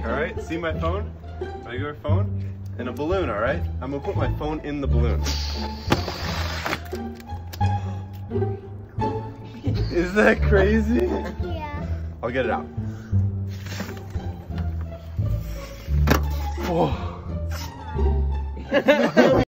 Alright, see my phone? Regular phone? And a balloon, alright? I'm gonna put my phone in the balloon. Is that crazy? Yeah. I'll get it out. Whoa.